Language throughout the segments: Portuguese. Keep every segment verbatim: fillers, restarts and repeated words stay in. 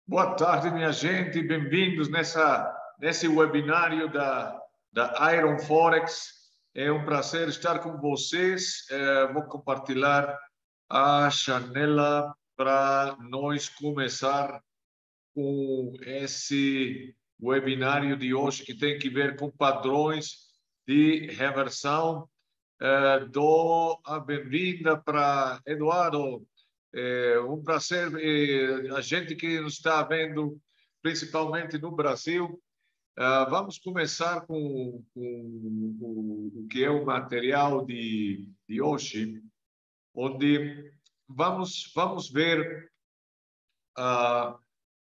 Boa tarde, minha gente. Bem-vindos nessa, nesse webinário da, da Iron Forex. É um prazer estar com vocês. É, vou compartilhar a janela para nós começar com esse webinário de hoje que tem que ver com padrões de reversão. É, dou a bem-vinda para Eduardo. É um prazer, é, a gente que nos está vendo, principalmente no Brasil. É, vamos começar com, com, com o que é o material de, de hoje, onde vamos, vamos ver, ah,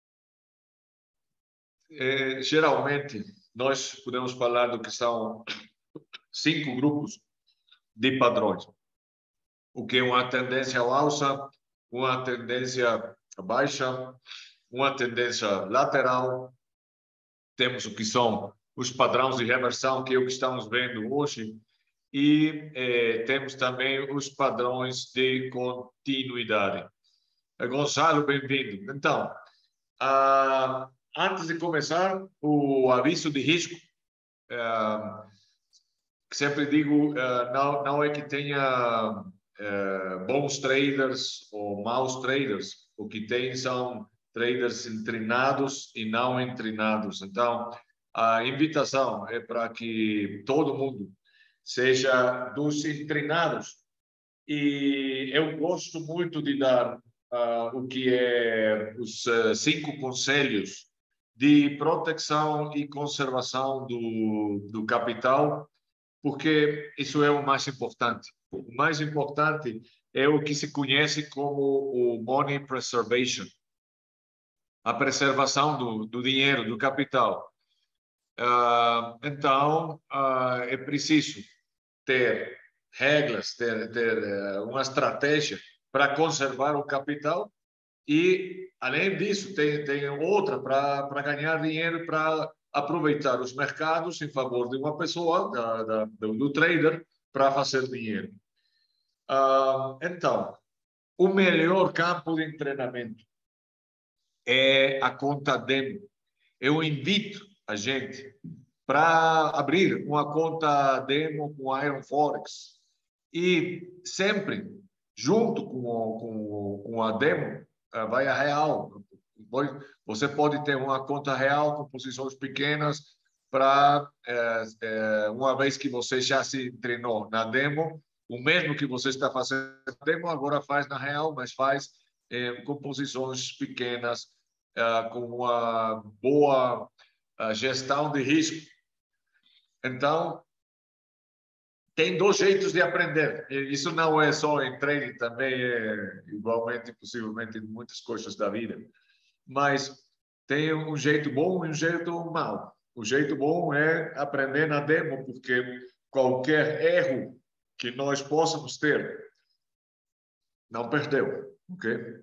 é, geralmente, nós podemos falar do que são cinco grupos de padrões. O que é uma tendência ao alça, uma tendência baixa, uma tendência lateral. Temos o que são os padrões de reversão, que é o que estamos vendo hoje, e eh, temos também os padrões de continuidade. Gonçalo, bem-vindo. Então, ah, antes de começar, o aviso de risco. Ah, sempre digo, ah, não, não é que tenha Uh, bons traders ou maus traders. O que tem são traders treinados e não treinados. Então, a invitação é para que todo mundo seja dos treinados. E eu gosto muito de dar uh, o que é os uh, cinco conselhos de proteção e conservação do, do capital, porque isso é o mais importante. O mais importante é o que se conhece como o money preservation, a preservação do, do dinheiro, do capital. Uh, então, uh, é preciso ter regras, ter, ter uh, uma estratégia para conservar o capital e, além disso, tem, tem outra para ganhar dinheiro, para aproveitar os mercados em favor de uma pessoa, da, da, do, do trader, para fazer dinheiro. Uh, então, o melhor campo de treinamento é a conta demo. Eu invito a gente para abrir uma conta demo com a Iron Forex e sempre, junto com, com, com a demo, vai a real. Você pode ter uma conta real com posições pequenas para, é, é, uma vez que você já se treinou na demo, o mesmo que você está fazendo na demo, agora faz na real, mas faz é, com posições pequenas, é, com uma boa gestão de risco. Então, tem dois jeitos de aprender. Isso não é só em trading, também é igualmente, possivelmente, em muitas coisas da vida. Mas tem um jeito bom e um jeito mau. O jeito bom é aprender na demo, porque qualquer erro que nós possamos ter, não perdeu, ok?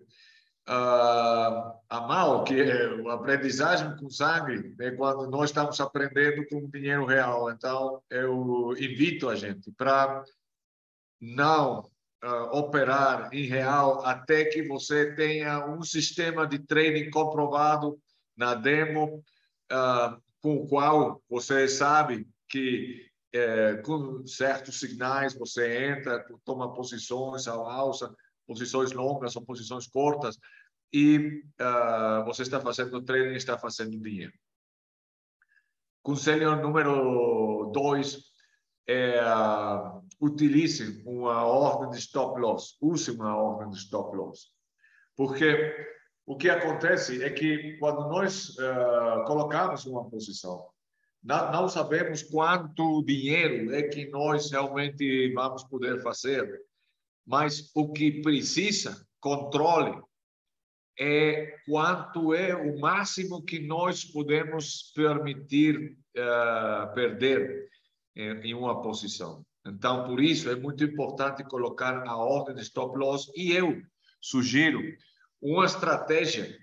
Uh, a mal, que é a aprendizagem com sangue, é quando nós estamos aprendendo com dinheiro real. Então, eu invito a gente para não uh, operar em real até que você tenha um sistema de trading comprovado na demo, uh, com o qual você sabe que é, com certos signais você entra, toma posições ao alça, posições longas ou posições curtas, e uh, você está fazendo trading e está fazendo dinheiro. Conselho número dois é uh, utilize uma ordem de stop loss, use uma ordem de stop loss. Porque o que acontece é que quando nós uh, colocamos uma posição, não, não sabemos quanto dinheiro é que nós realmente vamos poder fazer, mas o que precisa, controle, é quanto é o máximo que nós podemos permitir uh, perder em, em uma posição. Então, por isso, é muito importante colocar a ordem de stop loss, e eu sugiro uma estratégia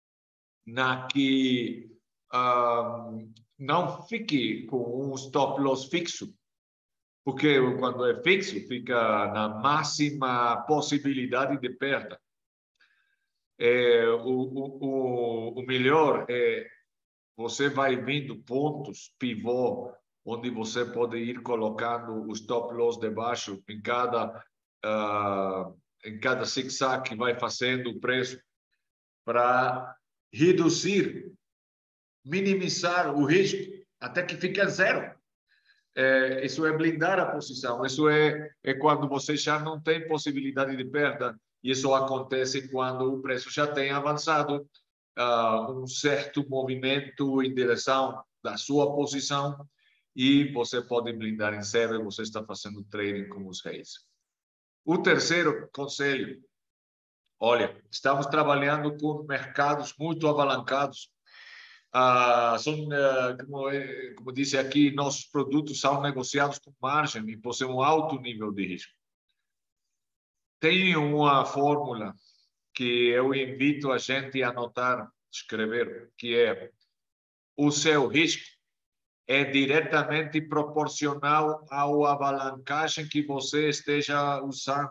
na que uh, não fique com um stop loss fixo, porque quando é fixo, fica na máxima possibilidade de perda. É, o, o, o melhor é você vai vendo pontos pivô onde você pode ir colocando os stop loss debaixo em cada uh, em cada zig-zag que vai fazendo o preço para reduzir, minimizar o risco até que fique zero. É, isso é blindar a posição. Isso é, é quando você já não tem possibilidade de perda. E isso acontece quando o preço já tem avançado uh, um certo movimento em direção da sua posição e você pode blindar em zero e você está fazendo trading com os reis. O terceiro conselho, olha, estamos trabalhando com mercados muito abalancados. Ah, são, ah, como, como disse aqui, nossos produtos são negociados com margem e possuem um alto nível de risco. Tem uma fórmula que eu invito a gente a anotar, escrever, que é: o seu risco é diretamente proporcional ao alavancagem que você esteja usando.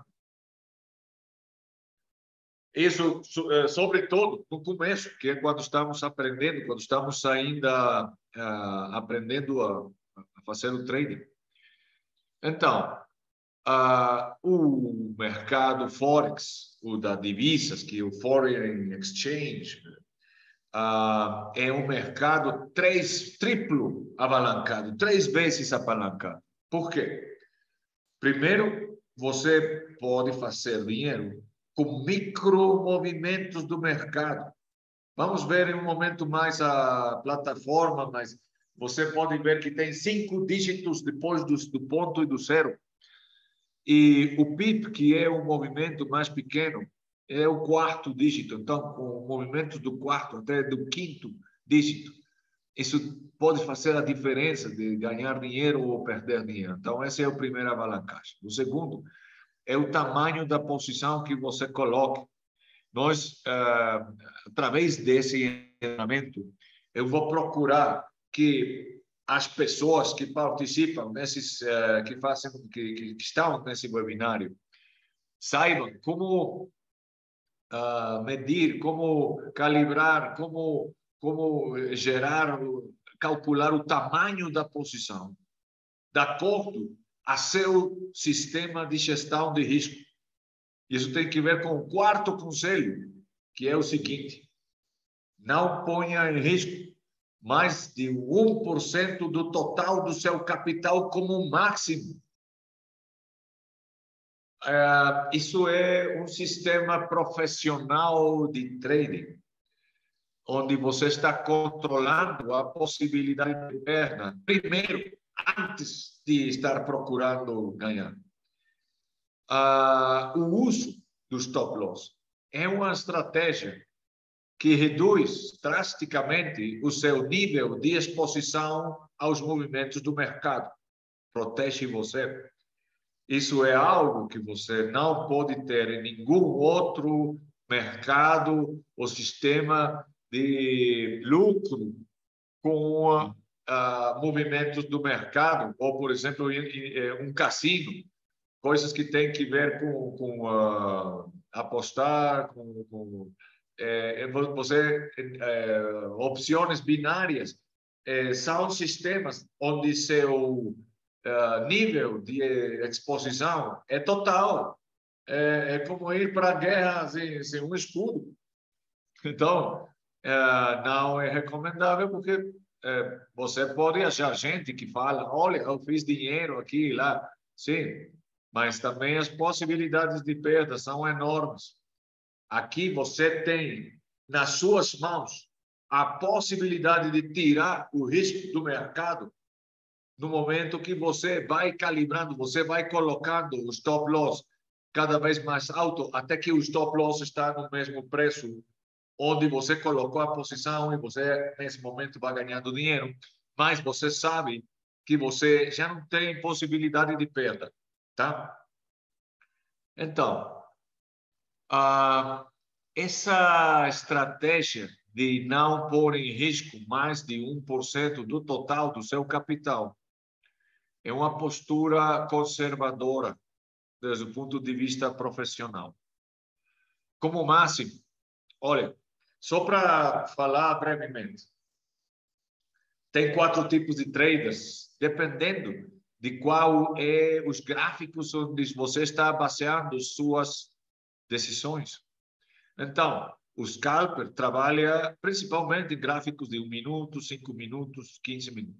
Isso, sobretudo, no começo, que é quando estamos aprendendo, quando estamos ainda uh, aprendendo a, a fazer o trading. Então, uh, o mercado Forex, o da divisas, que é o Foreign Exchange, uh, é um mercado três, triplo apalancado, três vezes apalancado. Por quê? Primeiro, você pode fazer dinheiro com micromovimentos do mercado. Vamos ver em um momento mais a plataforma, mas você pode ver que tem cinco dígitos depois do, do ponto e do zero. E o P I P, que é o movimento mais pequeno, é o quarto dígito. Então, com movimentos do quarto até do quinto dígito, isso pode fazer a diferença de ganhar dinheiro ou perder dinheiro. Então, esse é o primeiro alavancagem. O segundo é o tamanho da posição que você coloca. Nós, uh, através desse treinamento, eu vou procurar que as pessoas que participam nesses, uh, que fazem, que, que estão nesse webinário, saibam como uh, medir, como calibrar, como como gerar, calcular o tamanho da posição, de acordo a seu sistema de gestão de risco. Isso tem que ver com o quarto conselho, que é o seguinte: não ponha em risco mais de um por cento do total do seu capital como máximo. É, isso é um sistema profissional de trading, onde você está controlando a possibilidade de perda primeiro, antes de estar procurando ganhar. Ah, o uso do stop loss é uma estratégia que reduz drasticamente o seu nível de exposição aos movimentos do mercado. Protege você. Isso é algo que você não pode ter em nenhum outro mercado ou sistema de lucro com uh, movimentos do mercado, ou, por exemplo, um cassino, coisas que têm que ver com, com uh, apostar, com, com é, você é, opções binárias, é, são sistemas onde seu uh, nível de exposição é total. É, é como ir para a guerra sem, sem um escudo. Então, é, não é recomendável, porque é, você pode achar gente que fala: olha, eu fiz dinheiro aqui e lá. Sim, mas também as possibilidades de perda são enormes. Aqui você tem nas suas mãos a possibilidade de tirar o risco do mercado no momento que você vai calibrando, você vai colocando o stop loss cada vez mais alto, até que o stop loss está no mesmo preço onde você colocou a posição e você, nesse momento, vai ganhando dinheiro. Mas você sabe que você já não tem possibilidade de perda, tá? Então, ah, essa estratégia de não pôr em risco mais de um por cento do total do seu capital é uma postura conservadora desde o ponto de vista profissional. Como máximo, Olha, só para falar brevemente, tem quatro tipos de traders, dependendo de qual é os gráficos onde você está baseando suas decisões. Então, o scalper trabalha principalmente em gráficos de um minuto, cinco minutos, quinze minutos.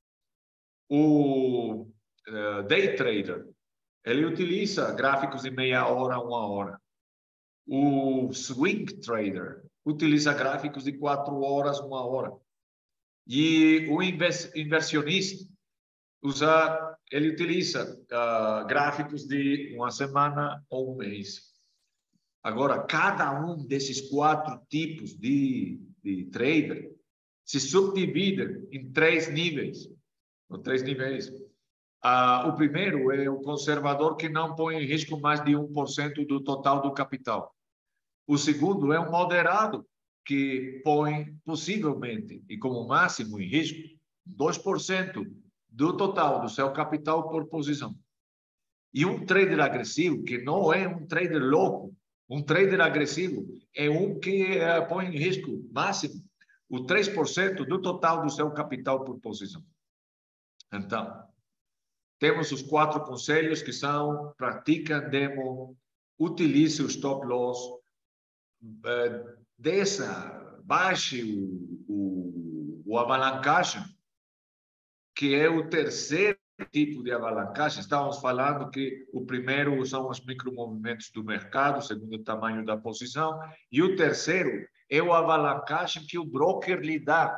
O uh, day trader, ele utiliza gráficos de meia hora, uma hora. O swing trader utiliza gráficos de quatro horas, uma hora. E o inversionista usa, ele utiliza uh, gráficos de uma semana ou um mês. Agora, cada um desses quatro tipos de, de trader se subdivide em três níveis. Ou três níveis. Uh, o primeiro é o conservador que não põe em risco mais de um por cento do total do capital. O segundo é um moderado que põe possivelmente e como máximo em risco dois por cento do total do seu capital por posição. E um trader agressivo, que não é um trader louco, um trader agressivo é um que uh, põe em risco máximo o três por cento do total do seu capital por posição. Então, temos os quatro conselhos que são: pratica demo, utilize o stop loss, uh, desça, baixe o, o, o alavancagem, que é o terceiro tipo de alavancagem. Estávamos falando que o primeiro são os micromovimentos do mercado, segundo o tamanho da posição, e o terceiro é o alavancagem que o broker lhe dá,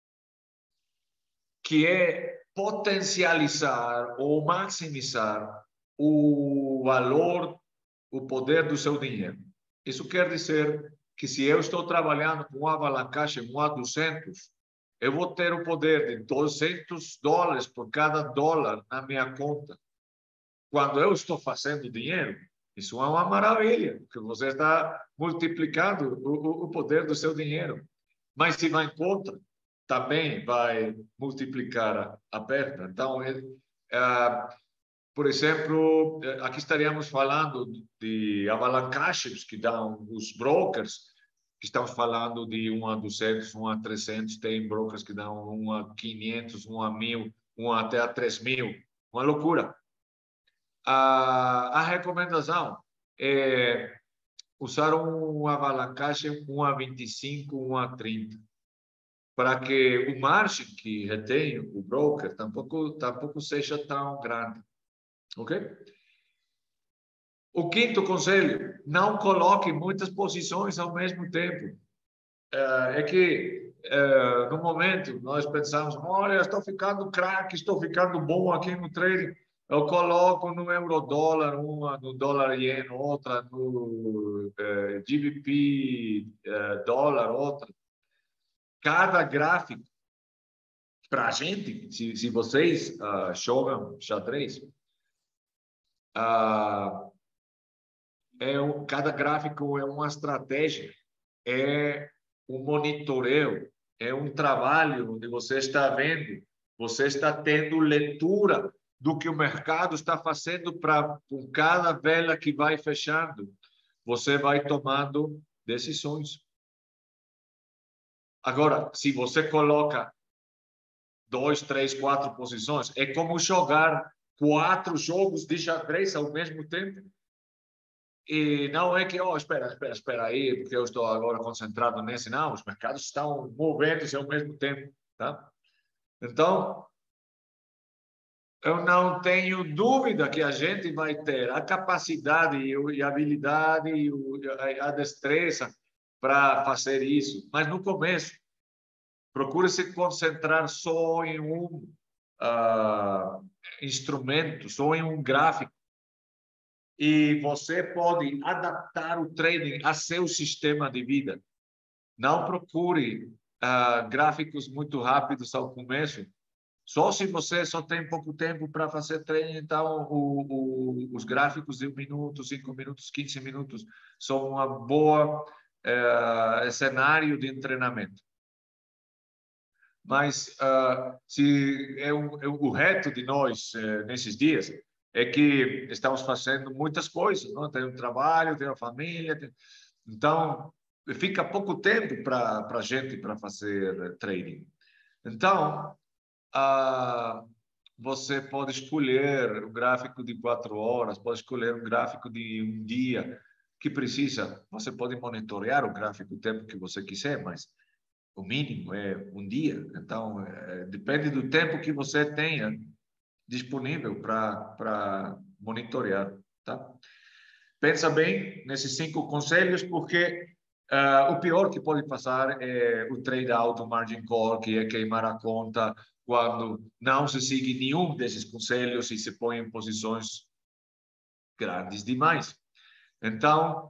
que é potencializar ou maximizar o valor, o poder do seu dinheiro. Isso quer dizer que se eu estou trabalhando com uma alavancagem um a duzentos, eu vou ter o poder de duzentos dólares por cada dólar na minha conta. Quando eu estou fazendo dinheiro, isso é uma maravilha, porque você está multiplicando o, o poder do seu dinheiro. Mas se vai em contra, também vai multiplicar a, a perda. Então, é, é, por exemplo, aqui estaríamos falando de alavancagens que dão os brokers, que estamos falando de um a duzentos, um a trezentos, tem brokers que dão um a quinhentos, um a mil, um até a três mil. Uma loucura. A, a recomendação é usar um alavancagem um a vinte e cinco, um a trinta, para que o margem que retém o broker tampouco, tampouco seja tão grande. Ok? O quinto conselho: não coloque muitas posições ao mesmo tempo. É que, no momento, nós pensamos: olha, estou ficando craque, estou ficando bom aqui no trading. Eu coloco no euro-dólar uma, no dólar-iene outra, no uh, G B P uh, dólar outra. Cada gráfico, para a gente, se, se vocês uh, jogam xadrez, uh, é um, cada gráfico é uma estratégia, é um monitoreio, é um trabalho onde você está vendo, você está tendo leitura do que o mercado está fazendo para, com cada vela que vai fechando, você vai tomando decisões. Agora, se você coloca dois, três, quatro posições, é como jogar quatro jogos de xadrez ao mesmo tempo. E não é que, oh, espera, espera, espera aí, porque eu estou agora concentrado nesse. Não, os mercados estão movendo-se ao mesmo tempo, tá? Então, eu não tenho dúvida que a gente vai ter a capacidade e a habilidade e a destreza para fazer isso. Mas no começo, procure se concentrar só em um uh, instrumento, só em um gráfico. E você pode adaptar o trading a seu sistema de vida. Não procure uh, gráficos muito rápidos ao começo. Só se você só tem pouco tempo para fazer trading, então o, o, os gráficos de um minuto, cinco minutos, quinze minutos são uma boa uh, cenário de treinamento. Mas uh, se é o, é o reto de nós uh, nesses dias é que estamos fazendo muitas coisas, não? Tem um trabalho, tem uma família, tem... então fica pouco tempo para a gente para fazer trading. Então, ah, você pode escolher um gráfico de quatro horas, pode escolher um gráfico de um dia que precisa. Você pode monitorar o gráfico o tempo que você quiser, mas o mínimo é um dia. Então, é, depende do tempo que você tenha disponível para monitorar, tá? Pensa bem nesses cinco conselhos, porque uh, o pior que pode passar é o trade out, o margin call, que é queimar a conta quando não se segue nenhum desses conselhos e se põe em posições grandes demais. Então,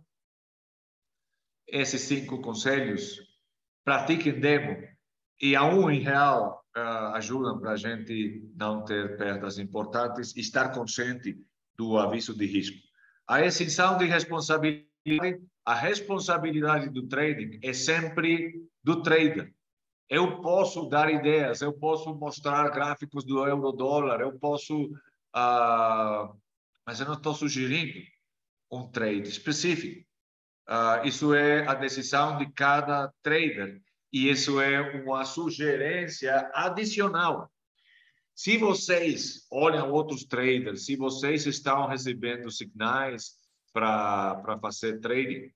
esses cinco conselhos, pratiquem demo e a um em real uh, ajudam para a gente não ter perdas importantes e estar consciente do aviso de risco. A extinção de responsabilidade, a responsabilidade do trading é sempre do trader. Eu posso dar ideias, eu posso mostrar gráficos do euro-dólar, eu posso, uh, mas eu não estou sugerindo um trade específico. Uh, isso é a decisão de cada trader e isso é uma sugerência adicional. Se vocês olham outros traders, se vocês estão recebendo sinais para fazer trading,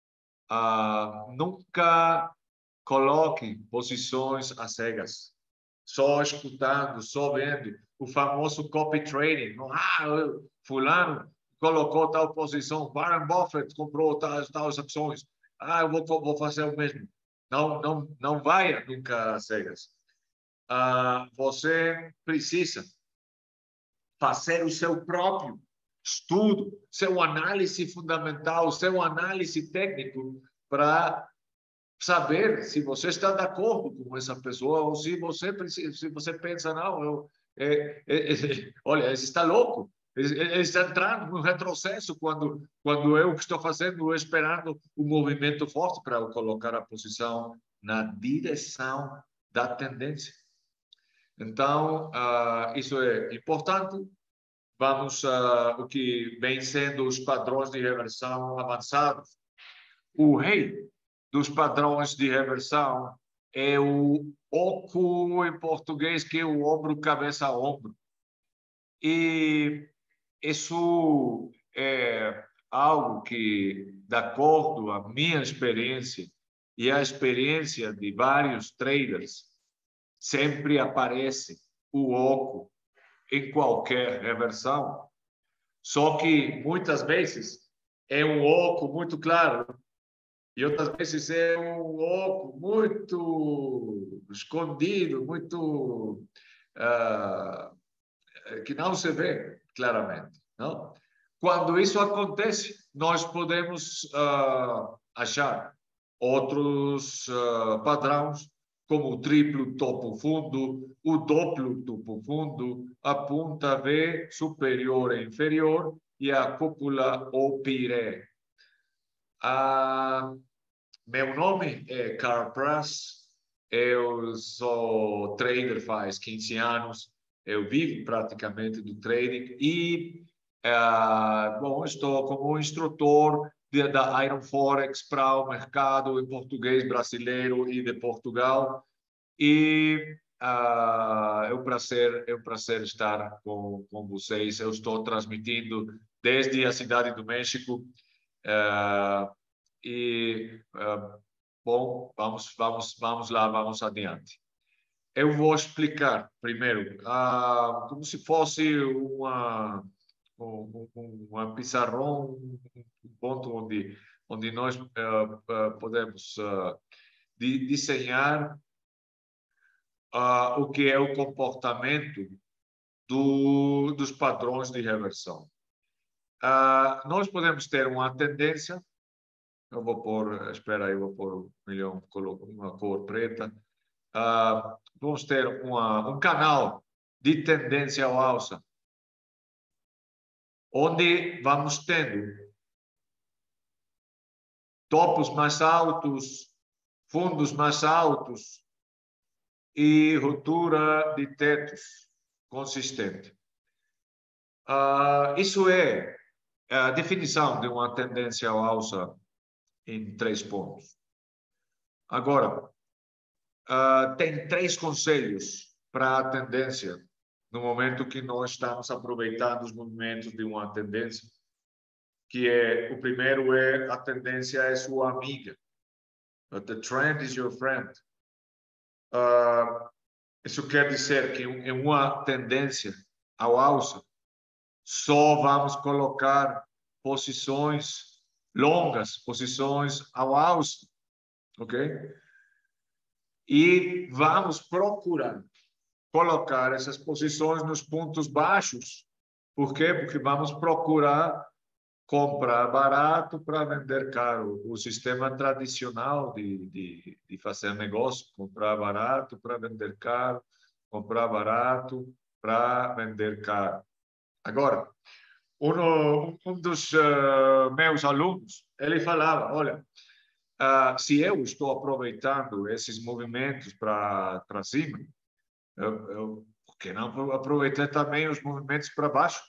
uh, nunca coloque posições às cegas, só escutando, só vendo. O famoso copy trading. Ah, fulano colocou tal posição, Warren Buffett comprou tais, tais ações. Ah, eu vou, vou fazer o mesmo. Não, não, não vai nunca às cegas. Ah, você precisa fazer o seu próprio estudo, seu análise fundamental, seu análise técnico para saber se você está de acordo com essa pessoa ou se você precisa, se você pensa não, eu, é, é, é, olha, esse está louco, ele, ele está entrando no retrocesso quando quando eu estou fazendo, esperando um movimento forte para eu colocar a posição na direção da tendência. Então, uh, isso é importante. Vamos uh, o que vem sendo os padrões de reversão avançados. O rei dos padrões de reversão é o oco em português, que é o ombro, cabeça a ombro. E isso é algo que, de acordo à minha experiência e à experiência de vários traders, sempre aparece o oco em qualquer reversão. Só que, muitas vezes, é um oco muito claro e outras vezes é um oco muito escondido, muito uh, que não se vê claramente, não? Quando isso acontece, nós podemos uh, achar outros uh, padrões, como o triplo topo fundo, o duplo topo fundo, a ponta V superior e inferior e a cúpula ou piré. Uh, Meu nome é Carl Prass, eu sou trader faz quinze anos, eu vivo praticamente do trading e, uh, bom, estou como instrutor de, da Iron Forex para o mercado em português brasileiro e de Portugal e uh, é um prazer, é um prazer estar com, com vocês. Eu estou transmitindo desde a cidade do México. Uh, E, uh, bom, vamos, vamos, vamos lá, vamos adiante. Eu vou explicar primeiro, uh, como se fosse uma, um, uma pizarrão, um ponto onde, onde nós uh, uh, podemos uh, de, desenhar uh, o que é o comportamento do, dos padrões de reversão. Uh, nós podemos ter uma tendência. Eu vou pôr, espera aí, eu vou pôr um milhão, uma cor preta. Uh, vamos ter uma, um canal de tendência ao alça, onde vamos tendo topos mais altos, fundos mais altos e ruptura de tetos consistente. Uh, isso é a definição de uma tendência ao alça em três pontos. Agora, uh, tem três conselhos para a tendência no momento que nós estamos aproveitando os movimentos de uma tendência, que é, o primeiro é, a tendência é sua amiga. But the trend is your friend. Uh, isso quer dizer que em uma tendência ao alça, só vamos colocar posições longas, posições ao alça, ok? E vamos procurar colocar essas posições nos pontos baixos. Por quê? Porque vamos procurar comprar barato para vender caro. O sistema tradicional de, de, de fazer negócio, comprar barato para vender caro, comprar barato para vender caro. Agora, um, um dos uh, meus alunos, ele falava, olha, uh, se eu estou aproveitando esses movimentos para cima, eu, eu, por que não aproveitar também os movimentos para baixo?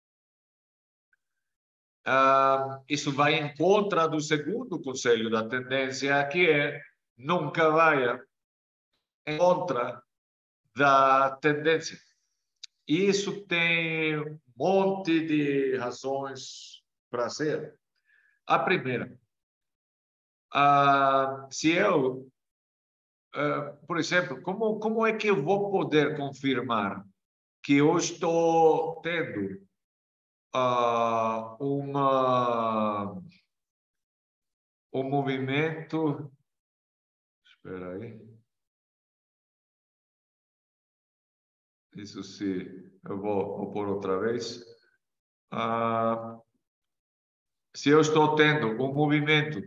Uh, isso vai em contra do segundo conselho da tendência, que é nunca vai em contra da tendência. Isso tem um monte de razões para ser. A primeira, uh, se eu, uh, por exemplo, como, como é que eu vou poder confirmar que eu estou tendo uh, uma, um movimento... Espera aí. Isso se eu vou, vou pôr outra vez. Uh, se eu estou tendo um movimento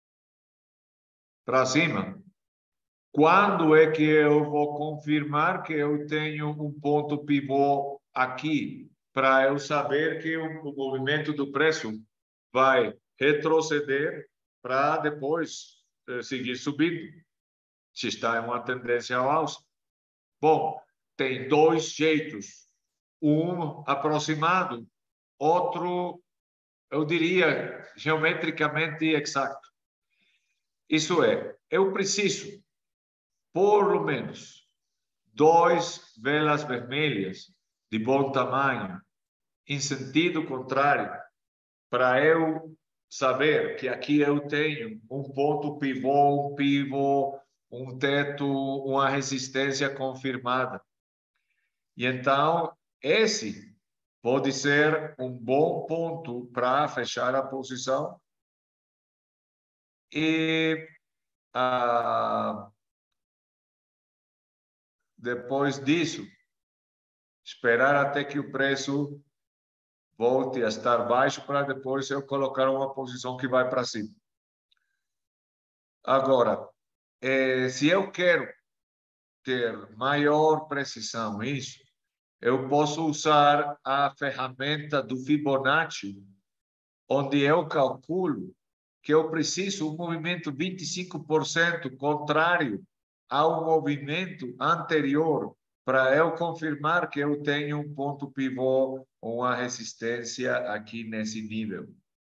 para cima, quando é que eu vou confirmar que eu tenho um ponto pivô aqui, para eu saber que o, o movimento do preço vai retroceder para depois eh, seguir subindo, se está em uma tendência ao alça? Bom, tem dois jeitos, um aproximado, outro, eu diria, geometricamente exato. Isso é, eu preciso, por menos, dois velas vermelhas de bom tamanho, em sentido contrário, para eu saber que aqui eu tenho um ponto pivô, um pivô, um teto, uma resistência confirmada. E então, esse pode ser um bom ponto para fechar a posição. E ah, depois disso, esperar até que o preço volte a estar baixo para depois eu colocar uma posição que vai para cima. Agora, eh, se eu quero ter maior precisão nisso, eu posso usar a ferramenta do Fibonacci, onde eu calculo que eu preciso um movimento vinte e cinco por cento contrário ao movimento anterior para eu confirmar que eu tenho um ponto pivô ou uma resistência aqui nesse nível.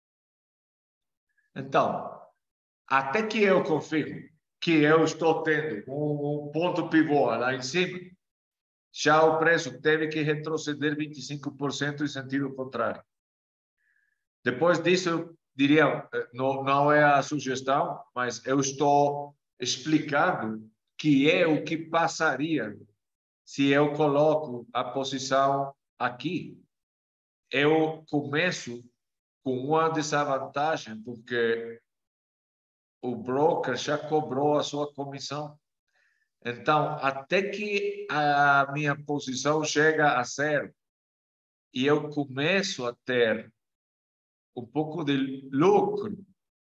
Então, até que eu confirme que eu estou tendo um ponto pivô lá em cima, já o preço teve que retroceder vinte e cinco por cento em sentido contrário. Depois disso, eu diria, não, não é a sugestão, mas eu estou explicando que é o que passaria se eu coloco a posição aqui. Eu começo com uma desvantagem, porque o broker já cobrou a sua comissão. Então, até que a minha posição chega a zero e eu começo a ter um pouco de lucro,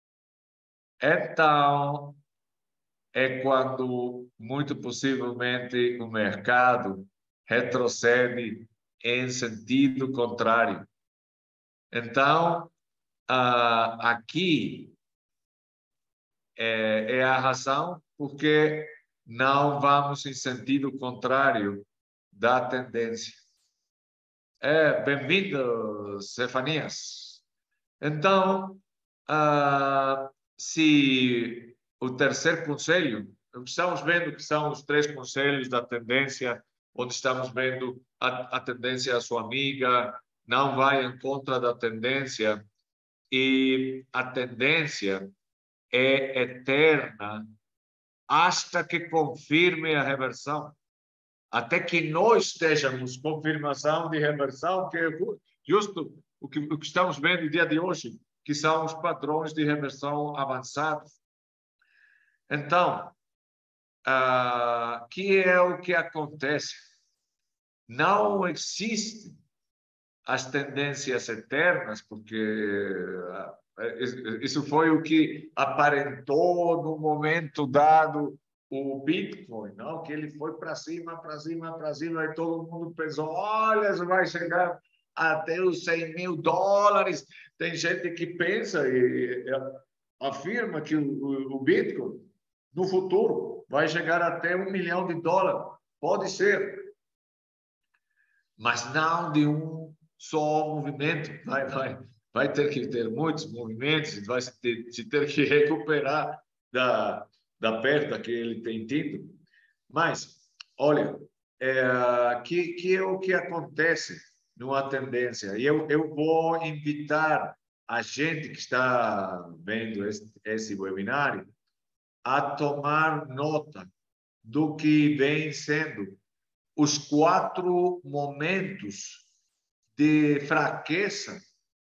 então é quando, muito possivelmente, o mercado retrocede em sentido contrário. Então, ah, aqui é, é a razão porque não vamos em sentido contrário da tendência. É, bem-vindo, Stefanias. Então, ah, se o terceiro conselho, estamos vendo que são os três conselhos da tendência, onde estamos vendo a, a tendência a sua amiga, não vai em contra da tendência, e a tendência é eterna hasta que confirme a reversão. Até que nós estejamos confirmação de reversão, que é justo o que, o que estamos vendo no dia de hoje, que são os padrões de reversão avançados. Então, uh, que é o que acontece? Não existem as tendências eternas, porque uh, isso foi o que aparentou no momento dado o Bitcoin, não? Que ele foi para cima, para cima, para cima, e todo mundo pensou, olha, isso vai chegar até os cem mil dólares. Tem gente que pensa e, e afirma que o, o Bitcoin, no futuro, vai chegar até um milhão de dólares. Pode ser, mas não de um só movimento. Vai, vai, vai ter que ter muitos movimentos, vai se ter, se ter que recuperar da, da perda que ele tem tido. Mas, olha, é, que, que é o que acontece numa tendência. E eu, eu vou invitar a gente que está vendo esse, esse webinário a tomar nota do que vem sendo os quatro momentos de fraqueza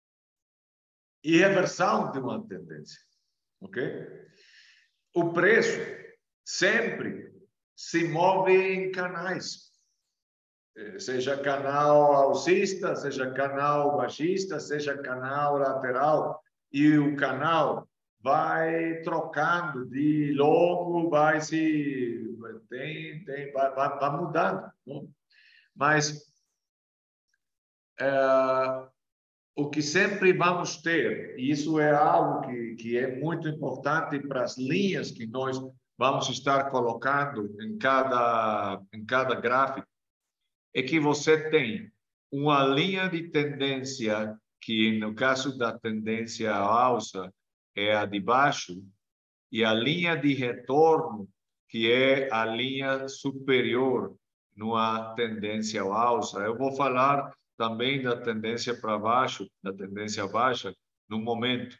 e reversão de uma tendência, ok? O preço sempre se move em canais, seja canal alcista, seja canal baixista, seja canal lateral, e o canal vai trocando de longo, vai se tem, tem vai, vai, vai mudando, não? Mas é, o que sempre vamos ter, e isso é algo que, que é muito importante para as linhas que nós vamos estar colocando em cada em cada gráfico, é que você tem uma linha de tendência que, no caso da tendência alça, é a de baixo, e a linha de retorno, que é a linha superior numa tendência alça. Eu vou falar também da tendência para baixo, da tendência baixa, no momento.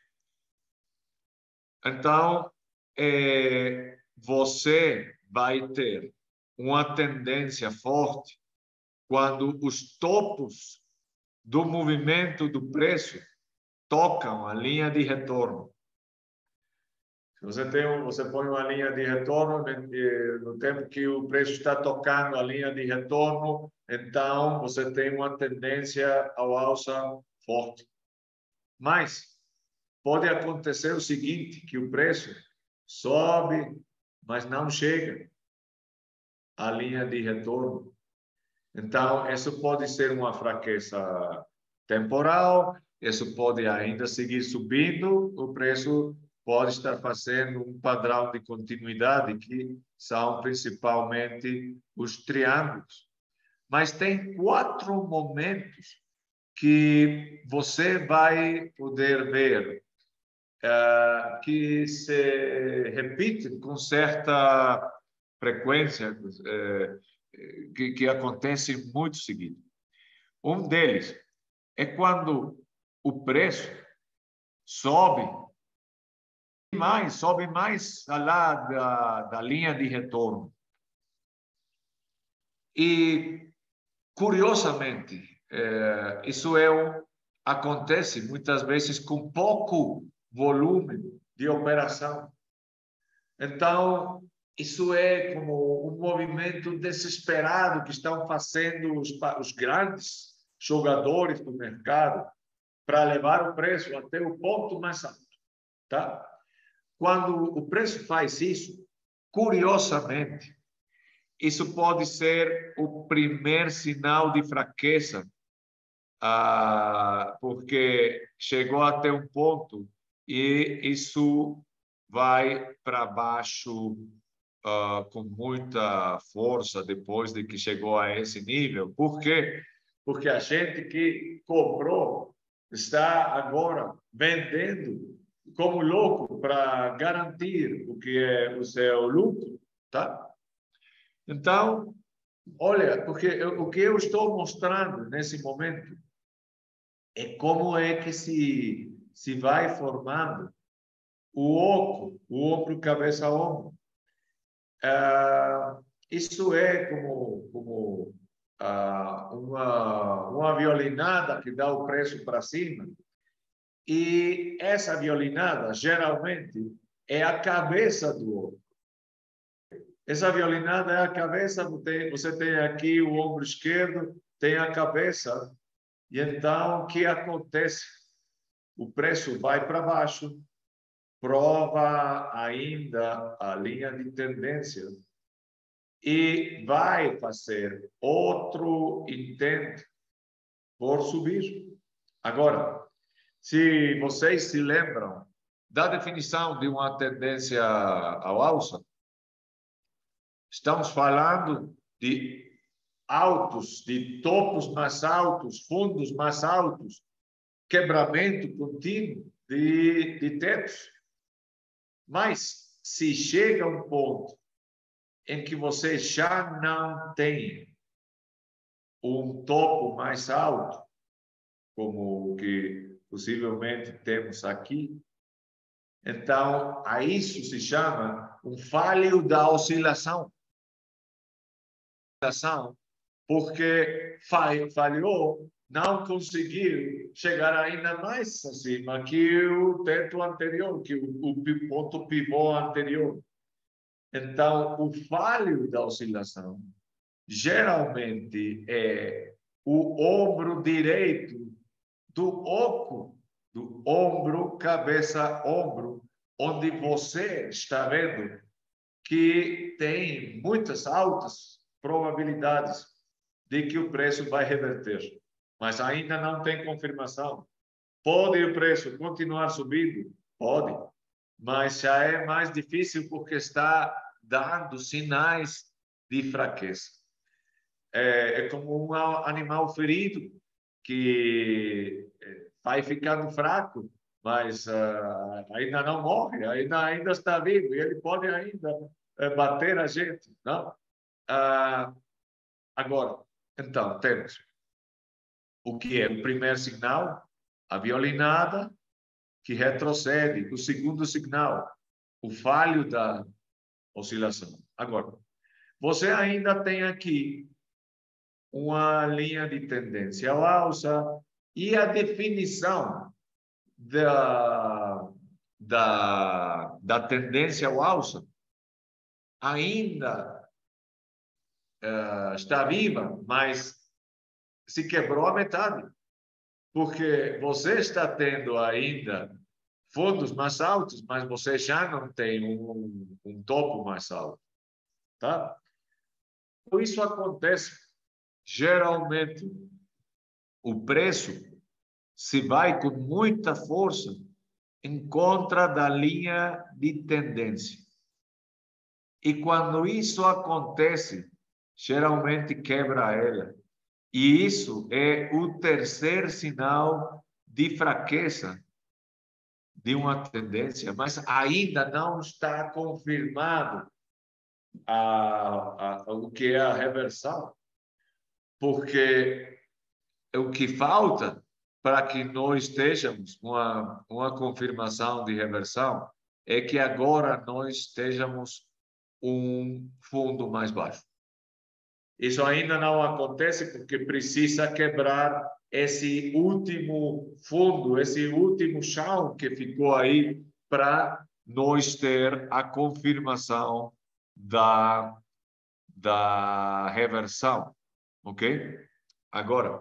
Então, é, você vai ter uma tendência forte quando os topos do movimento do preço tocam a linha de retorno. Se você tem um, você põe uma linha de retorno no tempo que o preço está tocando a linha de retorno, então você tem uma tendência ao alça forte. Mas pode acontecer o seguinte, que o preço sobe, mas não chega à linha de retorno. Então, isso pode ser uma fraqueza temporal, isso pode ainda seguir subindo, o preço pode estar fazendo um padrão de continuidade, que são principalmente os triângulos. Mas tem quatro momentos que você vai poder ver uh, que se repetem com certa frequência, uh, que, que acontece muito seguido. Um deles é quando o preço sobe mais, sobe mais lá da, da linha de retorno. E, curiosamente, é, isso é um, acontece muitas vezes com pouco volume de operação. Então, isso é como um movimento desesperado que estão fazendo os, os grandes jogadores do mercado para levar o preço até o ponto mais alto, tá? Quando o preço faz isso, curiosamente, isso pode ser o primeiro sinal de fraqueza, ah, porque chegou até um ponto e isso vai para baixo uh, com muita força depois de que chegou a esse nível. Por quê? Porque a gente que comprou está agora vendendo como louco para garantir o que é o seu lucro, tá? Então, olha, porque eu, o que eu estou mostrando nesse momento é como é que se, se vai formando o oco, o ombro, cabeça, ombro. Ah, isso é como, como ah, uma, uma violinada que dá o preço para cima. E essa violinada, geralmente, é a cabeça do ombro. Essa violinada é a cabeça, você tem aqui o ombro esquerdo, tem a cabeça. E então, o que acontece? O preço vai para baixo, prova ainda a linha de tendência e vai fazer outro intento por subir. Agora, se vocês se lembram da definição de uma tendência ao alça, estamos falando de altos, de topos mais altos, fundos mais altos, quebramento contínuo de, de tetos. Mas se chega a um ponto em que você já não tem um topo mais alto, como o que possivelmente temos aqui, então a isso se chama um falho da oscilação. Porque falhou, não conseguiu chegar ainda mais acima que o teto anterior, que o, o ponto pivô anterior. Então, o falho da oscilação geralmente é o ombro direito do oco, do ombro, cabeça, ombro, onde você está vendo que tem muitas altas probabilidades de que o preço vai reverter, mas ainda não tem confirmação. Pode o preço continuar subindo? Pode, mas já é mais difícil porque está dando sinais de fraqueza. É, é como um animal ferido que vai ficando fraco, mas uh, ainda não morre, ainda, ainda está vivo, e ele pode ainda uh, bater a gente. Não? Uh, agora, então, temos o que é o primeiro sinal, a violinada, que retrocede. O segundo sinal, o falho da oscilação. Agora, você ainda tem aqui uma linha de tendência ao alça e a definição da, da, da tendência ao alça ainda uh, está viva, mas se quebrou a metade, porque você está tendo ainda fundos mais altos, mas você já não tem um, um topo mais alto, tá? Isso acontece geralmente. O preço se vai com muita força em contra da linha de tendência. E quando isso acontece, geralmente quebra ela. E isso é o terceiro sinal de fraqueza de uma tendência, mas ainda não está confirmado a, a, o que é a reversão, porque o que falta para que nós estejamos uma uma confirmação de reversão é que agora nós estejamos um fundo mais baixo. Isso ainda não acontece porque precisa quebrar esse último fundo, esse último chão que ficou aí para nós ter a confirmação da, da reversão, ok? Agora,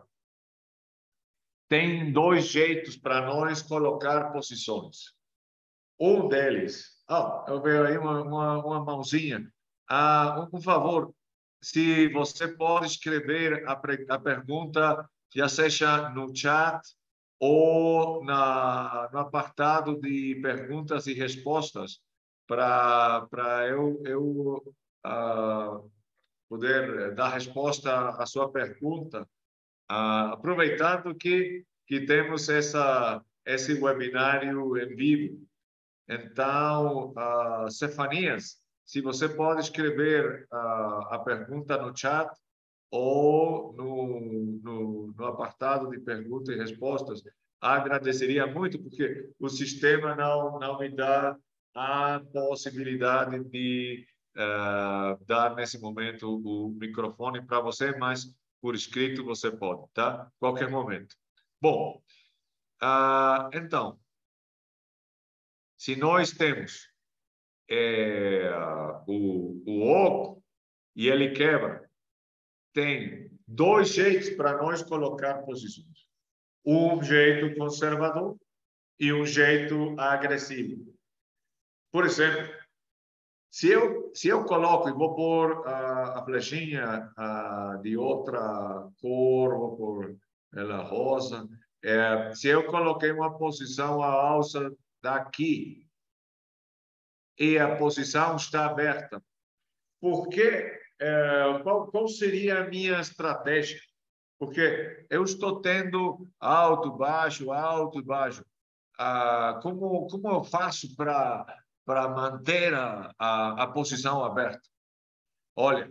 tem dois jeitos para nós colocar posições. Um deles, oh, eu vejo aí uma, uma, uma mãozinha. Ah, um, por favor, se você pode escrever a, a pergunta, já seja no chat ou na, no apartado de perguntas e respostas, para eu, eu ah, poder dar resposta à sua pergunta, ah, aproveitando que, que temos essa, esse webinário em vivo. Então, uh, Cefanias, se você pode escrever uh, a pergunta no chat ou no, no, no apartado de perguntas e respostas, agradeceria muito, porque o sistema não, não me dá a possibilidade de uh, dar, nesse momento, o microfone para você, mas por escrito você pode, tá? Qualquer momento. Bom, uh, então, se nós temos é, o, o oco e ele quebra, tem dois jeitos para nós colocar posições. Um jeito conservador e um jeito agressivo. Por exemplo, se eu, se eu coloco e vou pôr uh, a flechinha uh, de outra cor, vou pôr ela rosa, é, se eu coloquei uma posição, a alça daqui, e a posição está aberta. Por quê? É, qual, qual seria a minha estratégia? Porque eu estou tendo alto, baixo, alto, baixo. Ah, como, como eu faço para para manter a, a, a posição aberta? Olha,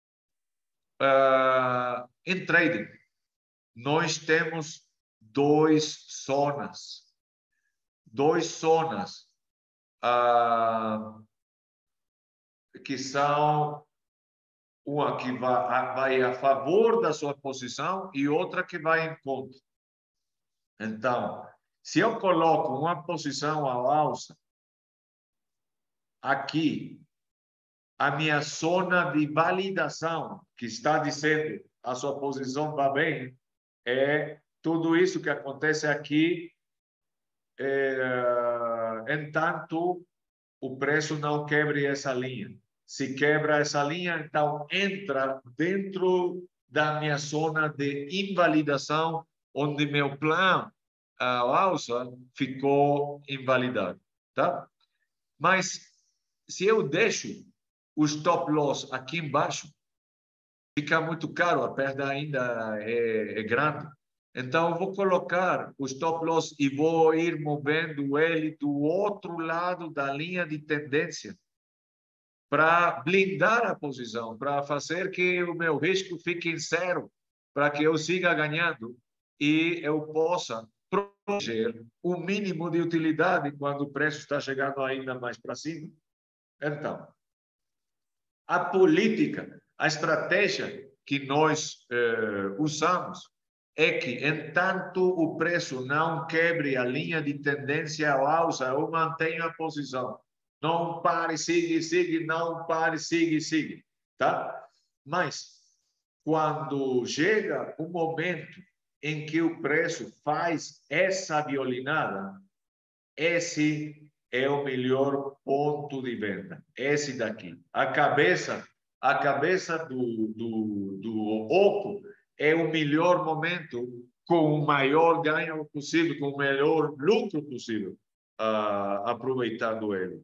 ah, em trading, nós temos dois zonas. Dois zonas ah, que são uma que vai, vai a favor da sua posição e outra que vai em contra. Então, se eu coloco uma posição ao alça, aqui, a minha zona de validação, que está dizendo a sua posição vai bem, é tudo isso que acontece aqui, é, entanto, o preço não quebre essa linha. Se quebra essa linha, então entra dentro da minha zona de invalidação, onde meu plano, a alça, ficou invalidado, tá? Mas se eu deixo o stop loss aqui embaixo, fica muito caro, a perda ainda é, é grande. Então, eu vou colocar o stop loss e vou ir movendo ele do outro lado da linha de tendência para blindar a posição, para fazer que o meu risco fique em zero, para que eu siga ganhando e eu possa proteger o mínimo de utilidade quando o preço está chegando ainda mais para cima. Então, a política, a estratégia que nós eh, usamos é que, entanto o preço não quebre a linha de tendência ao alça, eu mantenho a posição. Não pare, siga, siga, não pare, siga, siga, tá? Mas, quando chega o momento em que o preço faz essa violinada, esse é o melhor ponto de venda. Esse daqui. A cabeça, a cabeça do, do, do oco é o melhor momento com o maior ganho possível, com o melhor lucro possível, uh, aproveitando ele.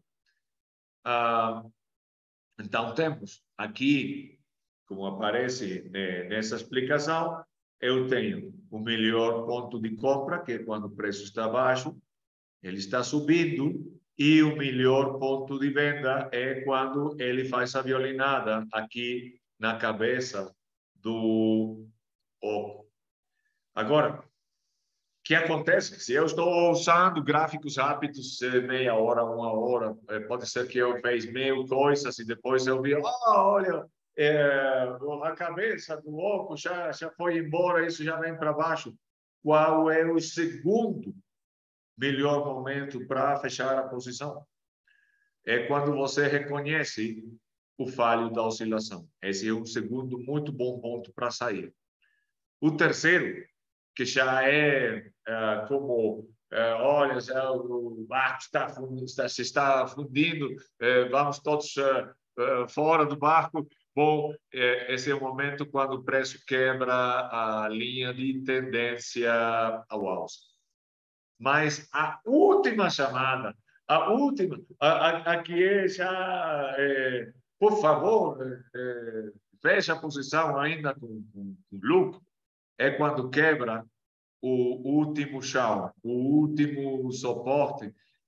Uh, então, temos aqui, como aparece nessa explicação, eu tenho o melhor ponto de compra, que é quando o preço está baixo, ele está subindo, e o melhor ponto de venda é quando ele faz a violinada aqui na cabeça do oco. Agora, o que acontece? Se eu estou usando gráficos rápidos, meia hora, uma hora, pode ser que eu fiz mil coisas e depois eu vi, oh, olha, é, a cabeça do oco já, já foi embora, isso já vem para baixo. Qual é o segundo melhor momento para fechar a posição? É quando você reconhece o falho da oscilação. Esse é um segundo muito bom ponto para sair. O terceiro, que já é, é como, é, olha, já o barco está, está, se está fundindo, é, vamos todos é, é, fora do barco. Bom, é, esse é o momento quando o preço quebra a linha de tendência ao alça. Mas a última chamada, a última, a, a, a que é já, é, por favor, é, feche a posição ainda com, com, com lucro, é quando quebra o último chão, o último suporte,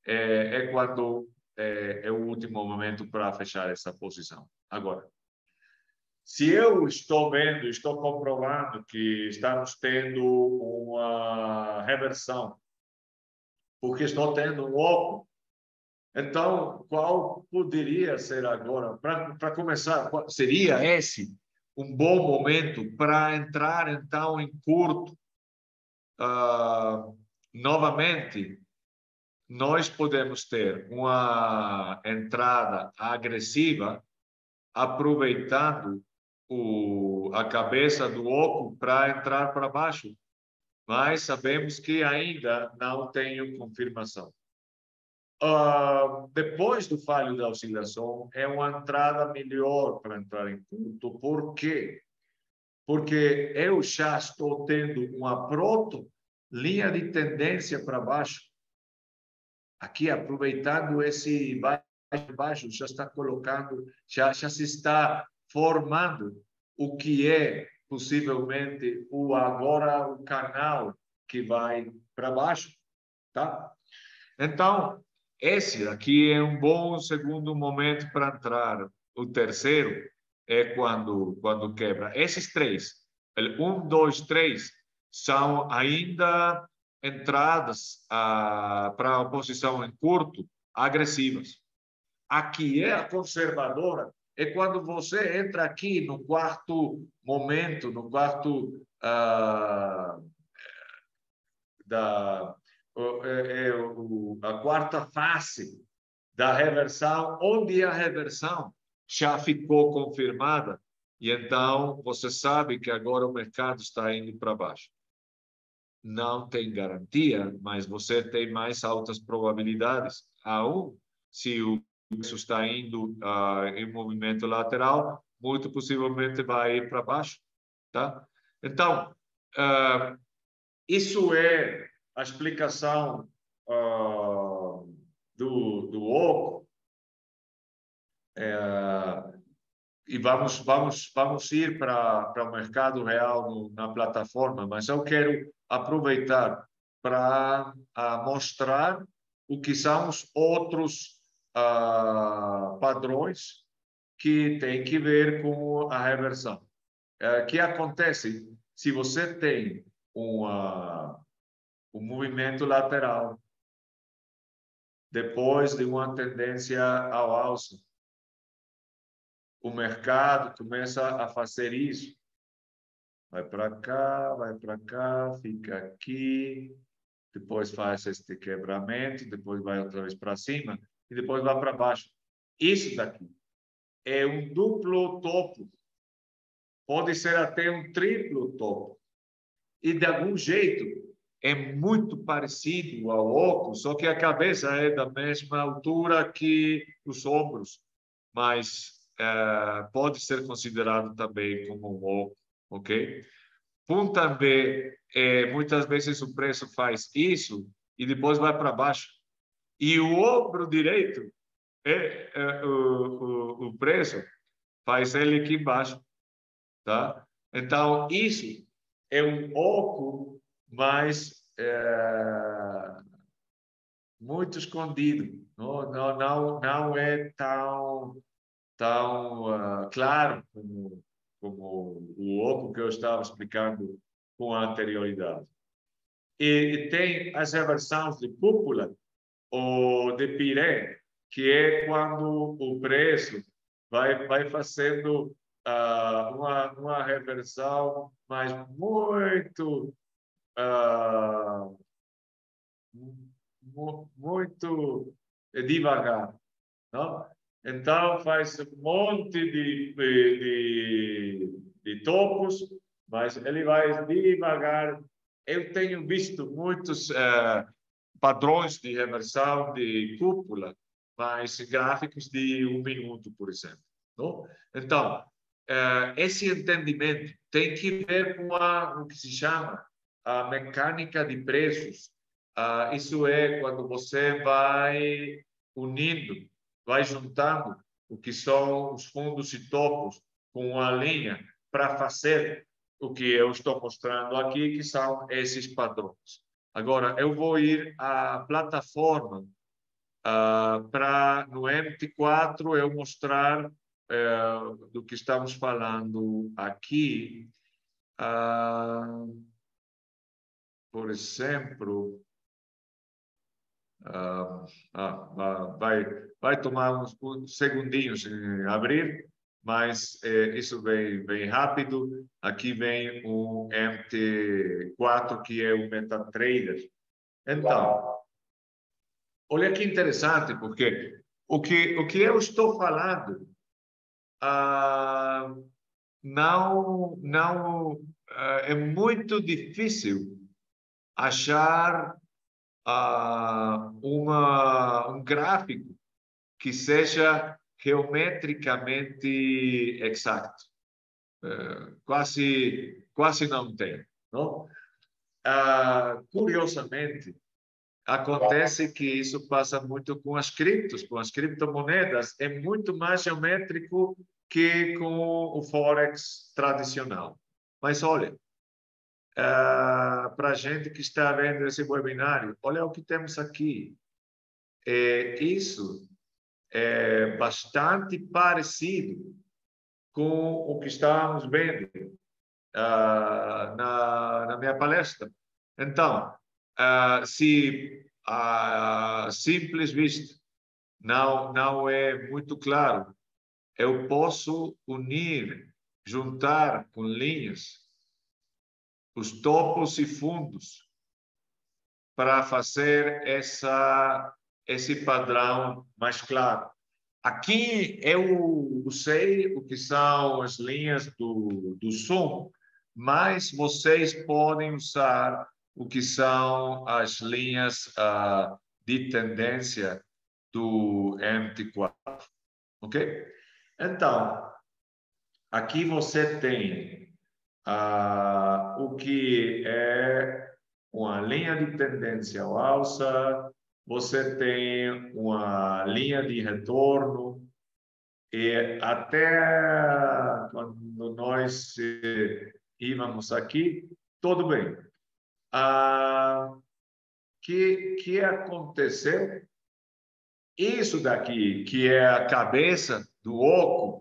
é, é quando é, é o último momento para fechar essa posição. Agora, se eu estou vendo, estou comprovando que estamos tendo uma reversão, porque estou tendo um oco, então, qual poderia ser agora, para começar, seria esse um bom momento para entrar, então, em curto? Uh, novamente, nós podemos ter uma entrada agressiva, aproveitando o, a cabeça do oco para entrar para baixo, mas sabemos que ainda não tenho confirmação. Uh, depois do falho da oscilação, é uma entrada melhor para entrar em curto. Por quê? Porque eu já estou tendo uma proto linha de tendência para baixo. Aqui, aproveitando esse baixo, baixo, já está colocando, já, já se está formando o que é possivelmente o agora o canal que vai para baixo, tá? Então, esse aqui é um bom segundo momento para entrar. O terceiro é quando quando quebra. Esses três, um, dois, três, são ainda entradas ah, para a posição em curto agressivas. Aqui é a conservadora, é quando você entra aqui no quarto momento, no quarto ah, da é, é, o, a quarta face da reversão, onde a reversão já ficou confirmada, e então você sabe que agora o mercado está indo para baixo. Não tem garantia, mas você tem mais altas probabilidades. A um, se o preço está indo uh, em movimento lateral, muito possivelmente vai ir para baixo, tá? Então, uh, isso é a explicação uh, do, do oco. É, e vamos, vamos, vamos ir para, para o mercado real no, na plataforma, mas eu quero aproveitar para uh, mostrar o que são os outros uh, padrões que tem que ver com a reversão. O uh, que acontece se você tem uma o movimento lateral, depois de uma tendência ao alça. O mercado começa a fazer isso. Vai para cá, vai para cá, fica aqui, depois faz este quebramento, depois vai outra vez para cima e depois vai para baixo. Isso daqui é um duplo topo. Pode ser até um triplo topo. E de algum jeito é muito parecido ao oco, só que a cabeça é da mesma altura que os ombros, mas é, pode ser considerado também como um oco, ok? Ponta B, é, muitas vezes o preço faz isso e depois vai para baixo. E o ombro direito, é, é o, o, o preço faz ele aqui embaixo, tá? Então, isso é um oco, mas é, muito escondido. Não, não, não, não é tão, tão uh, claro como, como o oco que eu estava explicando com anterioridade. E, e tem as reversões de cúpula ou de piré, que é quando o preço vai, vai fazendo uh, uma, uma reversão, mas muito uh, muito devagar, não? Então faz um monte de, de, de topos, mas ele vai devagar. Eu tenho visto muitos uh, padrões de reversão de cúpula, mas gráficos de um minuto, por exemplo. Não? Então, uh, esse entendimento tem que ver com a, o que se chama a mecânica de preços. Uh, isso é quando você vai unindo, vai juntando o que são os fundos e topos com uma linha para fazer o que eu estou mostrando aqui, que são esses padrões. Agora, eu vou ir à plataforma uh, para no M T quatro eu mostrar uh, do que estamos falando aqui. Uh, por exemplo, uh, uh, vai, vai tomar uns, uns segundinhos em abrir, mas eh, isso vem, vem rápido. Aqui vem o M T quatro, que é o MetaTrader. Então, olha que interessante, porque o que, o que eu estou falando ah, não, não ah, é muito difícil achar ah, uma, um gráfico que seja geometricamente exato. Uh, quase, quase não tem. Não? Ah, curiosamente, acontece que isso passa muito com as criptos, com as criptomoedas, é muito mais geométrico que com o Forex tradicional. Mas olha, uh, para a gente que está vendo esse webinário, olha o que temos aqui. É, isso é bastante parecido com o que estamos vendo uh, na, na minha palestra. Então, uh, se a simples vista não, não é muito claro, eu posso unir, juntar com linhas os topos e fundos para fazer essa, esse padrão mais claro. Aqui eu usei o que são as linhas do, do Zoom, mas vocês podem usar o que são as linhas uh, de tendência do M T quatro, ok? Então, aqui você tem uh, o que é uma linha de tendência ao alça, você tem uma linha de retorno, e até quando nós íamos aqui, tudo bem. Ah, que que aconteceu? Isso daqui, que é a cabeça do oco,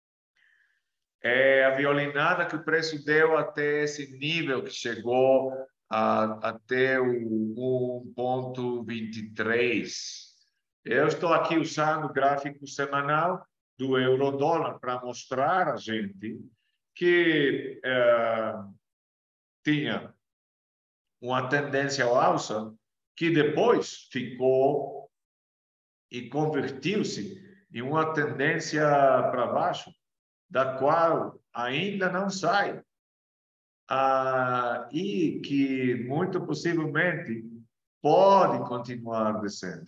é a violinada que o preço deu até esse nível que chegou a, até o um ponto vinte e três. Eu estou aqui usando o gráfico semanal do euro-dólar para mostrar a gente que é, tinha uma tendência ao alça que depois ficou e convertiu-se em uma tendência para baixo, da qual ainda não sai, ah, e que muito possivelmente pode continuar descendo.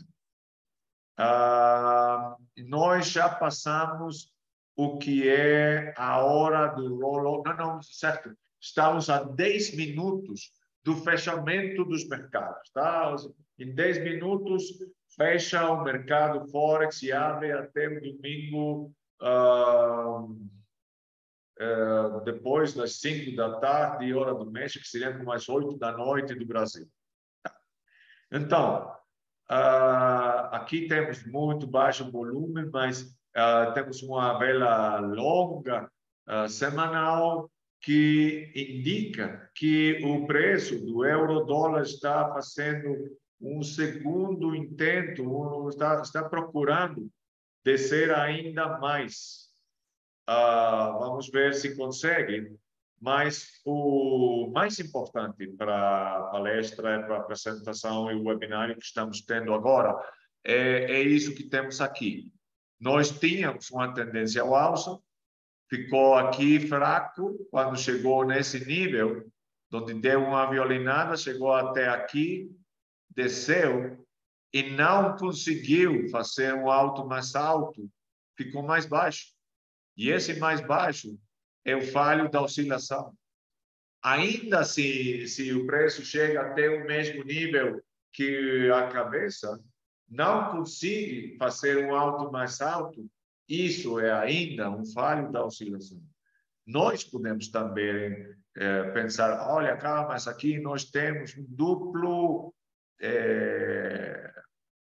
Ah, nós já passamos o que é a hora do roll-off. Não, não, certo. Estamos a dez minutos do fechamento dos mercados. Tá? Em dez minutos, fecha o mercado Forex e abre até o domingo, ah, ah, depois das cinco da tarde, hora do México, que seria como as oito da noite do Brasil. Então, Uh, aqui temos muito baixo volume, mas uh, temos uma vela longa, uh, semanal, que indica que o preço do euro-dólar está fazendo um segundo intento, um, está, está procurando descer ainda mais. Uh, vamos ver se consegue. Mas o mais importante para a palestra, para a apresentação e o webinário que estamos tendo agora, é, é isso que temos aqui. Nós tínhamos uma tendência ao alça, ficou aqui fraco, quando chegou nesse nível, onde deu uma violinada, chegou até aqui, desceu, e não conseguiu fazer um alto mais alto, ficou mais baixo. E esse mais baixo é o falho da oscilação. Ainda se, se o preço chega até o mesmo nível que a cabeça, não consegue fazer um alto mais alto, isso é ainda um falho da oscilação. Nós podemos também é, pensar, olha, calma, mas aqui nós temos um duplo, é,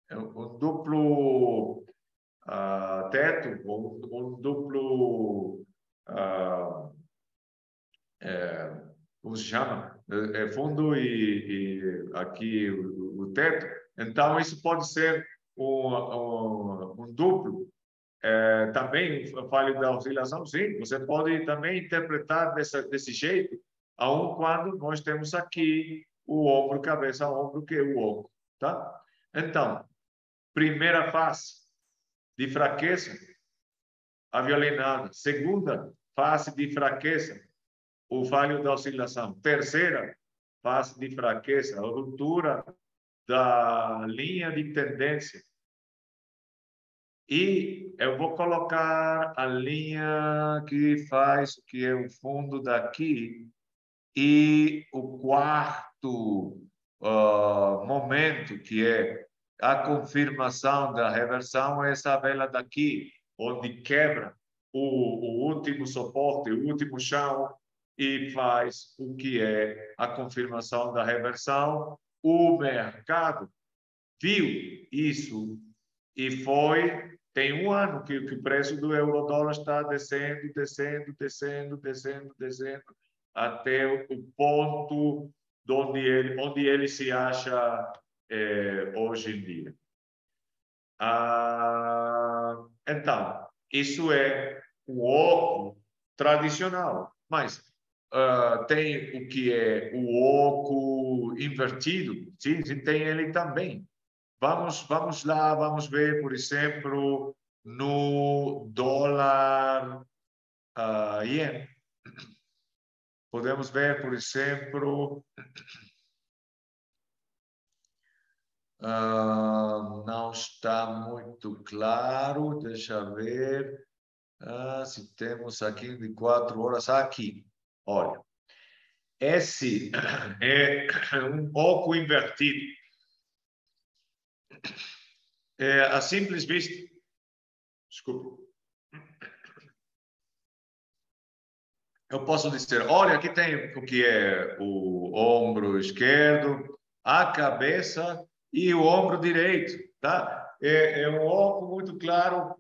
um duplo uh, teto, um, um duplo... Uh, é, como se chama? É, é fundo e, e aqui o, o teto. Então, isso pode ser um, um, um duplo. É, também, falho da oscilação, sim, você pode também interpretar dessa, desse jeito, aun quando nós temos aqui o ombro, cabeça, ombro, que é o ombro, tá? Então, primeira fase de fraqueza, a violinada. Segunda fase de fraqueza, o falho da oscilação. Terceira fase de fraqueza, a ruptura da linha de tendência. E eu vou colocar a linha que faz, que é o fundo daqui, e o quarto uh, momento, que é a confirmação da reversão, é essa vela daqui, onde quebra o, o último suporte, o último chão, e faz o que é a confirmação da reversão. O mercado viu isso e foi... Tem um ano que, que o preço do euro-dólar está descendo, descendo, descendo, descendo, descendo, até o ponto onde ele, onde ele se acha é, hoje em dia. Ah, então, isso é o oco tradicional, mas uh, tem o que é o oco invertido, sim, sim, tem ele também. Vamos, vamos lá, vamos ver, por exemplo, no dólar uh, ien. Podemos ver, por exemplo, uh, não está muito claro, deixa eu ver uh, se temos aqui de quatro horas. Aqui, olha, esse é um oco invertido. É, a simples vista, desculpe, eu posso dizer, olha, aqui tem o que é o ombro esquerdo, a cabeça e o ombro direito, tá? É, é um oco muito claro,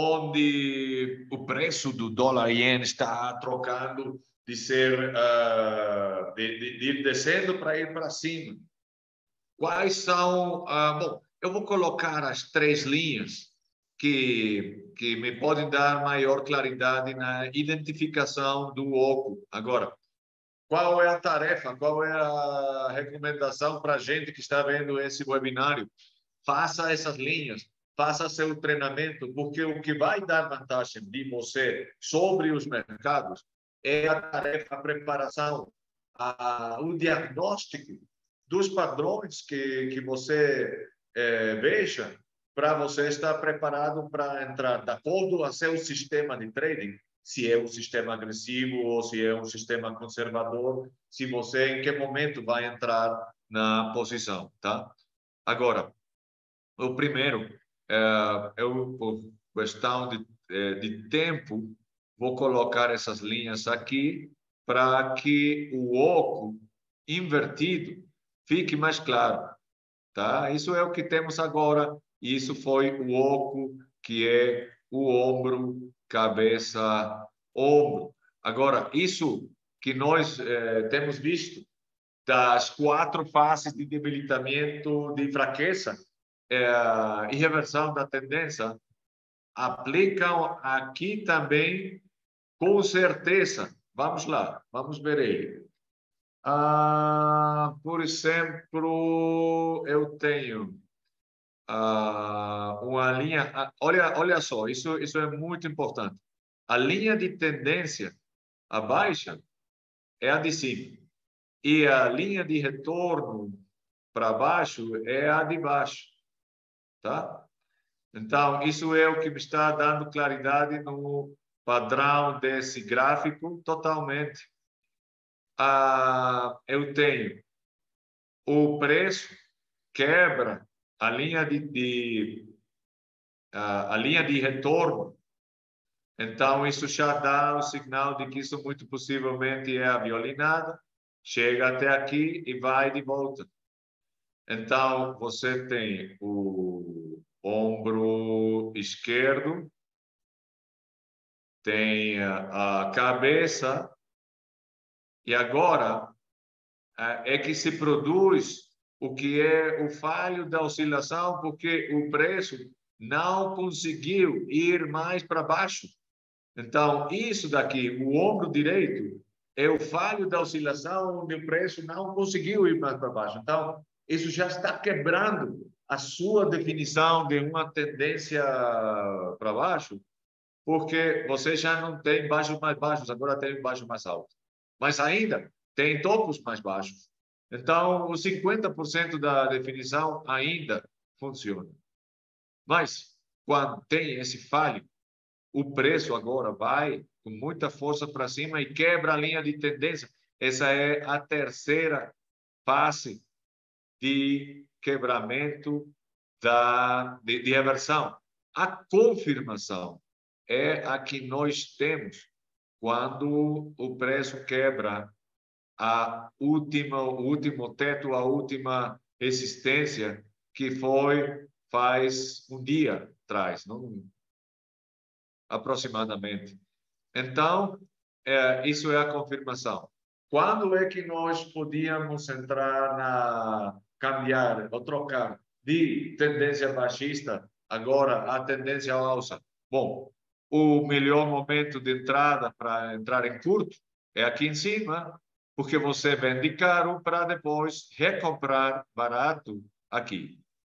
onde o preço do dólar iene está trocando de ser uh, de, de, de ir descendo para ir para cima. Quais são? Uh, bom, eu vou colocar as três linhas que, que me podem dar maior claridade na identificação do oco. Agora, qual é a tarefa, qual é a recomendação para a gente que está vendo esse webinário? Faça essas linhas, faça seu treinamento, porque o que vai dar vantagem de você sobre os mercados é a tarefa, a preparação, a, o diagnóstico dos padrões que, que você é, veja, para você estar preparado para entrar de acordo a seu sistema de trading, se é um sistema agressivo ou se é um sistema conservador, se você em que momento vai entrar na posição, tá? Agora, o primeiro, é, eu, por questão de, de tempo, vou colocar essas linhas aqui para que o oco invertido fique mais claro, tá? Isso é o que temos agora. Isso foi o oco, que é o ombro, cabeça, ombro. Agora, isso que nós eh, temos visto das quatro fases de debilitamento de fraqueza eh, e reversão da tendência, aplicam aqui também com certeza. Vamos lá, vamos ver ele. Ah, por exemplo, eu tenho ah, uma linha. Ah, olha, olha só, isso, isso é muito importante. A linha de tendência a baixa é a de cima e a linha de retorno para baixo é a de baixo, tá? Então, isso é o que me está dando claridade no padrão desse gráfico totalmente. Ah, eu tenho o preço quebra a linha de, de a, a linha de retorno. Então, isso já dá o sinal de que isso muito possivelmente é a violinada, chega até aqui e vai de volta. Então, você tem o ombro esquerdo, tem a cabeça, e agora é que se produz o que é o falho da oscilação, porque o preço não conseguiu ir mais para baixo. Então, isso daqui, o ombro direito, é o falho da oscilação onde o preço não conseguiu ir mais para baixo. Então, isso já está quebrando a sua definição de uma tendência para baixo, porque você já não tem baixos mais baixos, agora tem baixos mais altos. Mas ainda tem topos mais baixos. Então, os cinquenta por cento da definição ainda funciona. Mas, quando tem esse falho, o preço agora vai com muita força para cima e quebra a linha de tendência. Essa é a terceira fase de quebramento da, de, de reversão. A confirmação é a que nós temos quando o preço quebra a última, o último teto, a última resistência, que foi faz um dia atrás, não? Aproximadamente. Então, é, isso é a confirmação. Quando é que nós podíamos entrar na cambiar ou trocar de tendência baixista agora a tendência alça? Bom, o melhor momento de entrada para entrar em curto é aqui em cima, porque você vende caro para depois recomprar barato aqui.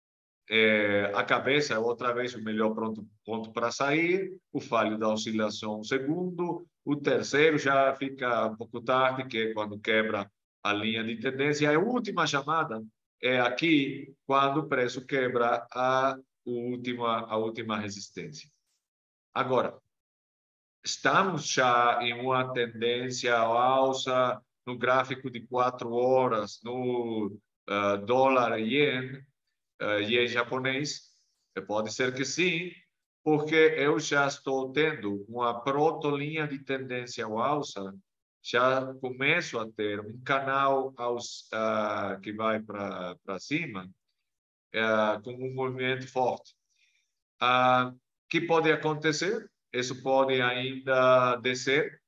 É, a cabeça é outra vez o melhor ponto, ponto para sair, o falho da oscilação, o segundo, o terceiro já fica um pouco tarde, que é quando quebra a linha de tendência, e a última chamada é aqui, quando o preço quebra a última, a última resistência. Agora, estamos já em uma tendência alça no gráfico de quatro horas, no uh, dólar-ien, uh, ien japonês. Pode ser que sim, porque eu já estou tendo uma proto-linha de tendência ao alça, já começo a ter um canal aos, uh, que vai para cima, uh, com um movimento forte. O uh, que pode acontecer? Isso pode ainda descer,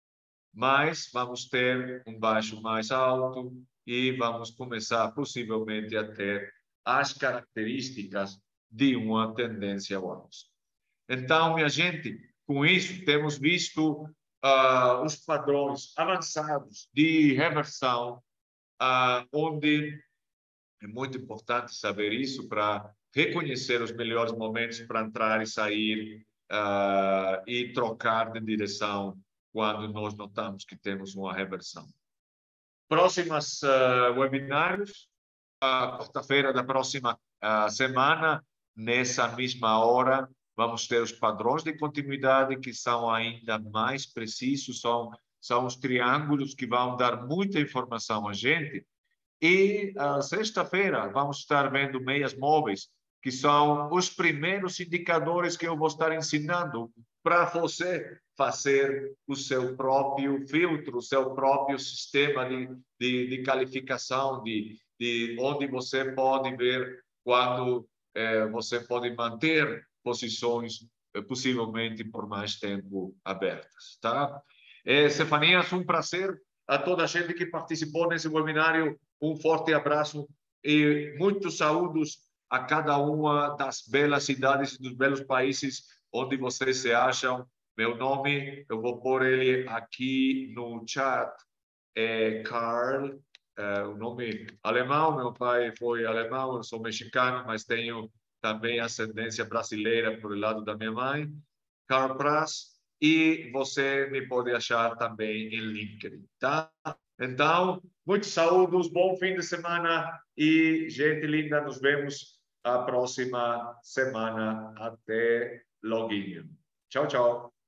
mas vamos ter um baixo mais alto e vamos começar possivelmente a ter as características de uma tendência ao alça. Então, minha gente, com isso temos visto uh, os padrões avançados de reversão, uh, onde é muito importante saber isso para reconhecer os melhores momentos para entrar e sair uh, e trocar de direção quando nós notamos que temos uma reversão. Próximas uh, webinários, uh, quarta-feira da próxima uh, semana, nessa mesma hora, vamos ter os padrões de continuidade que são ainda mais precisos, são, são os triângulos que vão dar muita informação a gente. E uh, sexta-feira vamos estar vendo meias móveis, que são os primeiros indicadores que eu vou estar ensinando para você fazer o seu próprio filtro, o seu próprio sistema de, de, de qualificação, de, de onde você pode ver quando eh, você pode manter posições eh, possivelmente por mais tempo abertas, tá? Eh, Stefanias, um prazer. A toda a gente que participou nesse webinário, um forte abraço e muitos saúdos a cada uma das belas cidades dos belos países onde vocês se acham. Meu nome, eu vou pôr ele aqui no chat, é Carl, é, o nome alemão, meu pai foi alemão, eu sou mexicano, mas tenho também ascendência brasileira por lado da minha mãe, Carl Praz. E você me pode achar também em LinkedIn, tá? Então, muitos saúdos, bom fim de semana e, gente linda, nos vemos a próxima semana. Até logo. Tchau, tchau.